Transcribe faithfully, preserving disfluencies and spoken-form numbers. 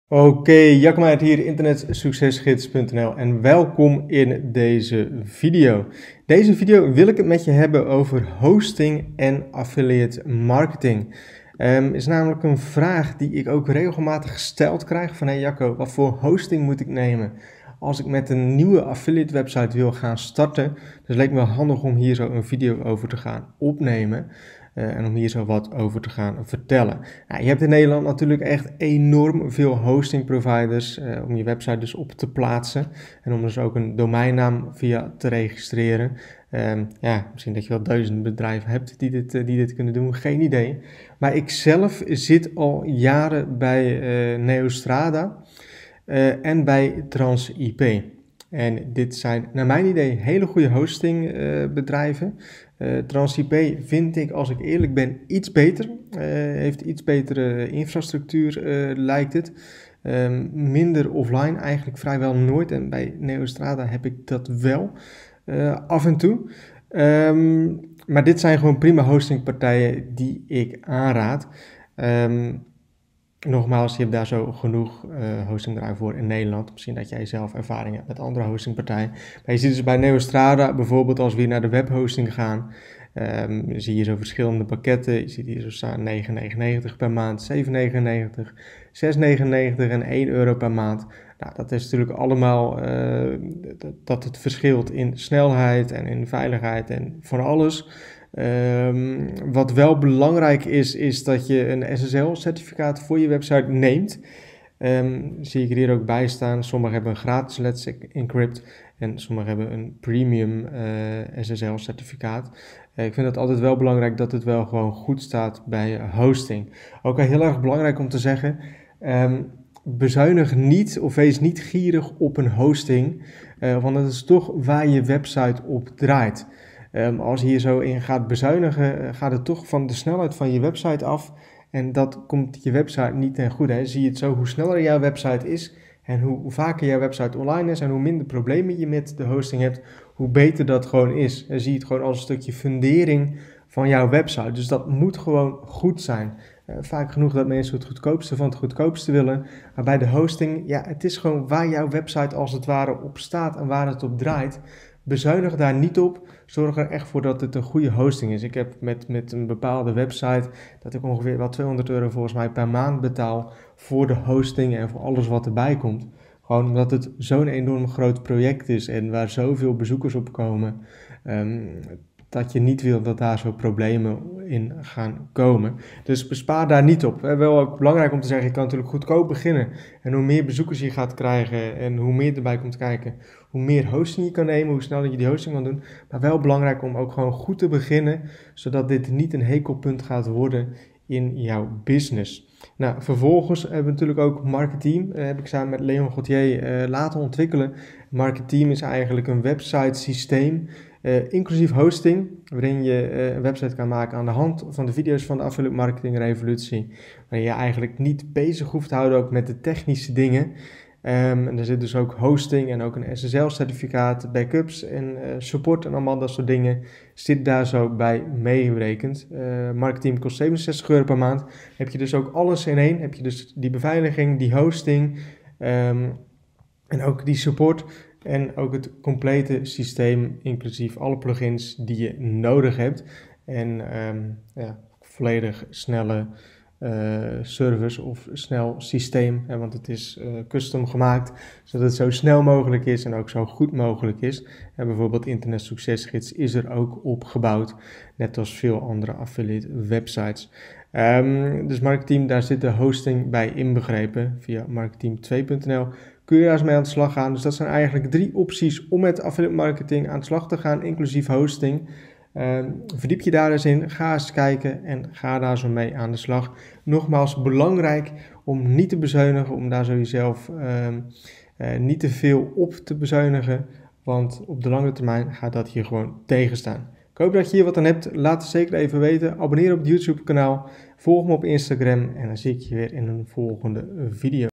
Oké, okay, Jacco hier, internetsuccesgids punt n l en welkom in deze video. Deze video wil ik het met je hebben over hosting en affiliate marketing. Um, is namelijk een vraag die ik ook regelmatig gesteld krijg van hey Jacco, wat voor hosting moet ik nemen als ik met een nieuwe affiliate website wil gaan starten? Dus het leek me wel handig om hier zo een video over te gaan opnemen. Uh, en om hier zo wat over te gaan vertellen. Nou, je hebt in Nederland natuurlijk echt enorm veel hosting providers uh, om je website dus op te plaatsen. En om dus ook een domeinnaam via te registreren. Um, ja, misschien dat je wel duizenden bedrijven hebt die dit, uh, die dit kunnen doen, geen idee. Maar ik zelf zit al jaren bij uh, Neostrada uh, en bij TransIP. En dit zijn naar mijn idee hele goede hostingbedrijven. Uh, uh, TransIP vind ik, als ik eerlijk ben, iets beter. Uh, heeft iets betere infrastructuur, uh, lijkt het. Um, minder offline, eigenlijk vrijwel nooit. En bij Neostrada heb ik dat wel uh, af en toe. Um, maar dit zijn gewoon prima hostingpartijen die ik aanraad. Um, Nogmaals, je hebt daar zo genoeg uh, hostingbedrijven voor in Nederland. Misschien dat jij zelf ervaring hebt met andere hostingpartijen. Maar je ziet dus bij Neostrada bijvoorbeeld, als we hier naar de webhosting gaan, um, zie je zo verschillende pakketten. Je ziet hier zo staan negen negenennegentig per maand, zeven negenennegentig, zes negenennegentig en één euro per maand. Nou, dat is natuurlijk allemaal uh, dat, dat het verschilt in snelheid en in veiligheid en van alles. Um, wat wel belangrijk is, is dat je een S S L-certificaat voor je website neemt. Um, zie ik er hier ook bij staan. Sommigen hebben een gratis Let's Encrypt en sommigen hebben een premium uh, S S L-certificaat. Uh, ik vind het altijd wel belangrijk dat het wel gewoon goed staat bij hosting. Ook heel erg belangrijk om te zeggen, um, bezuinig niet of wees niet gierig op een hosting, uh, want dat is toch waar je website op draait. Um, als je hier zo in gaat bezuinigen, gaat het toch van de snelheid van je website af. En dat komt je website niet ten goede. Hè. Zie je het zo, hoe sneller jouw website is en hoe, hoe vaker jouw website online is en hoe minder problemen je met de hosting hebt, hoe beter dat gewoon is. En zie je het gewoon als een stukje fundering van jouw website. Dus dat moet gewoon goed zijn. Uh, vaak genoeg dat mensen het goedkoopste van het goedkoopste willen. Maar bij de hosting, ja, het is gewoon waar jouw website als het ware op staat en waar het op draait. Bezuinig daar niet op. Zorg er echt voor dat het een goede hosting is. Ik heb met, met een bepaalde website dat ik ongeveer wel tweehonderd euro volgens mij per maand betaal voor de hosting en voor alles wat erbij komt. Gewoon omdat het zo'n enorm groot project is en waar zoveel bezoekers op komen, um, dat je niet wil dat daar zo problemen in gaan komen. Dus bespaar daar niet op. Wel ook belangrijk om te zeggen, je kan natuurlijk goedkoop beginnen. En hoe meer bezoekers je gaat krijgen en hoe meer erbij komt kijken, hoe meer hosting je kan nemen, hoe sneller je die hosting kan doen. Maar wel belangrijk om ook gewoon goed te beginnen, zodat dit niet een hekelpunt gaat worden in jouw business. Nou, vervolgens hebben we natuurlijk ook Marketeam. Uh, heb ik samen met Leon Gauthier uh, laten ontwikkelen. Marketeam is eigenlijk een website systeem, uh, inclusief hosting, waarin je uh, een website kan maken aan de hand van de video's van de Affiliate Marketing Revolutie. Waarin je eigenlijk niet bezig hoeft te houden ook met de technische dingen. Um, en er zit dus ook hosting en ook een S S L-certificaat, backups en uh, support en allemaal dat soort dingen zit daar zo bij meegerekend. Uh, Marketeam kost zevenenzestig euro per maand. Heb je dus ook alles in één. Heb je dus die beveiliging, die hosting um, en ook die support en ook het complete systeem, inclusief alle plugins die je nodig hebt. En um, ja, volledig snelle Uh, service of snel systeem, hè, want het is uh, custom gemaakt, zodat het zo snel mogelijk is en ook zo goed mogelijk is. En bijvoorbeeld Internet Succesgids is er ook op gebouwd, net als veel andere affiliate websites. Um, dus Marketeam, daar zit de hosting bij inbegrepen. Via marketeam twee punt n l kun je daar eens mee aan de slag gaan. Dus dat zijn eigenlijk drie opties om met affiliate marketing aan de slag te gaan, inclusief hosting. Uh, verdiep je daar eens in, ga eens kijken en ga daar zo mee aan de slag. Nogmaals, belangrijk om niet te bezuinigen, om daar zo jezelf uh, uh, niet te veel op te bezuinigen, want op de lange termijn gaat dat hier gewoon tegenstaan. Ik hoop dat je hier wat aan hebt, laat het zeker even weten. Abonneer op het YouTube kanaal, volg me op Instagram en dan zie ik je weer in een volgende video.